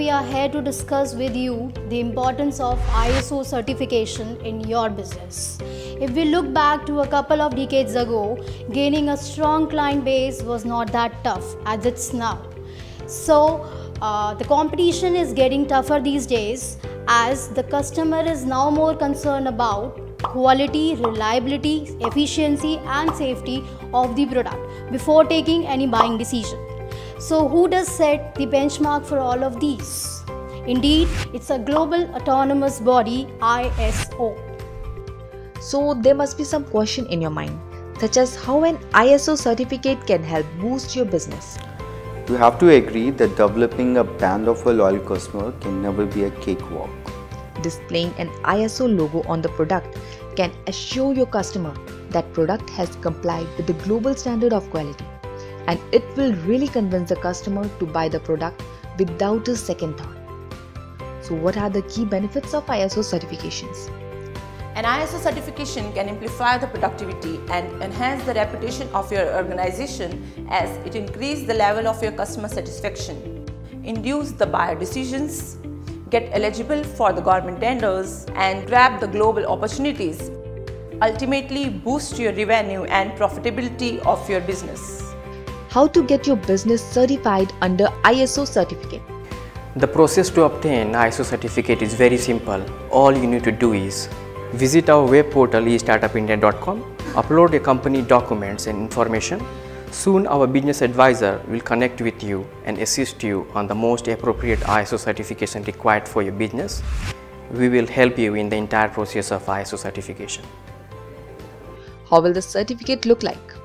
we are here to discuss with you the importance of ISO certification in your business. If we look back to a couple of decades ago, gaining a strong client base was not that tough as it's now. So, the competition is getting tougher these days as the customer is now more concerned about quality, reliability, efficiency and safety of the product before taking any buying decision. So who does set the benchmark for all of these? Indeed, it's a global autonomous body, ISO. So there must be some question in your mind, such as how an ISO certificate can help boost your business. You have to agree that developing a brand of a loyal customer can never be a cakewalk. Displaying an ISO logo on the product can assure your customer that product has complied with the global standard of quality, and it will really convince the customer to buy the product without a second thought. So what are the key benefits of ISO certifications? An ISO certification can amplify the productivity and enhance the reputation of your organization as it increases the level of your customer satisfaction, induce the buyer decisions, get eligible for the government tenders, and grab the global opportunities, ultimately boost your revenue and profitability of your business. How to get your business certified under ISO certificate? The process to obtain ISO certificate is very simple. All you need to do is visit our web portal estartupindia.com, upload your company documents and information. Soon our business advisor will connect with you and assist you on the most appropriate ISO certification required for your business. We will help you in the entire process of ISO certification. How will the certificate look like?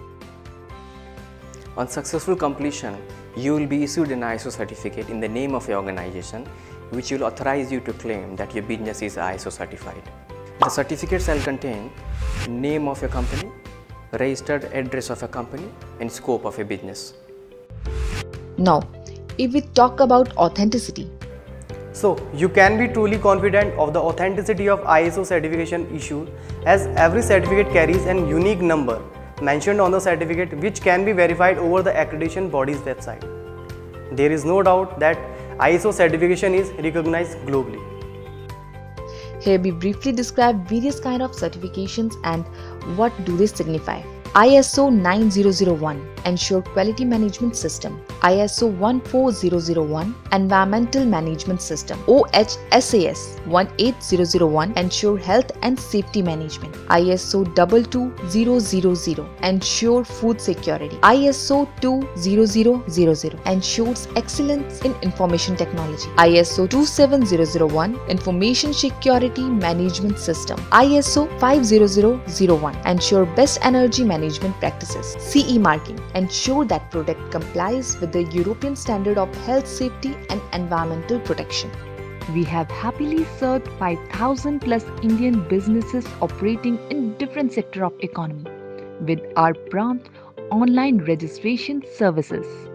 On successful completion, you will be issued an ISO certificate in the name of your organization, which will authorize you to claim that your business is ISO certified. The certificate shall contain name of your company, registered address of a company, and scope of a business. Now, if we talk about authenticity. So, you can be truly confident of the authenticity of ISO certification issued, as every certificate carries an unique number mentioned on the certificate which can be verified over the accreditation body's website. There is no doubt that ISO certification is recognized globally. Here we briefly describe various kinds of certifications and what do they signify. ISO 9001 Ensure Quality Management System, ISO 14001 Environmental Management System, OHSAS 18001 Ensure Health and Safety Management, ISO 22000 Ensure Food Security, ISO 20000 Ensures Excellence in Information Technology, ISO 27001 Information Security Management System, ISO 50001 Ensure Best Energy Management Practices, CE marking, ensure that product complies with the European standard of health, safety and environmental protection. We have happily served 5,000 plus Indian businesses operating in different sectors of economy with our prompt online registration services.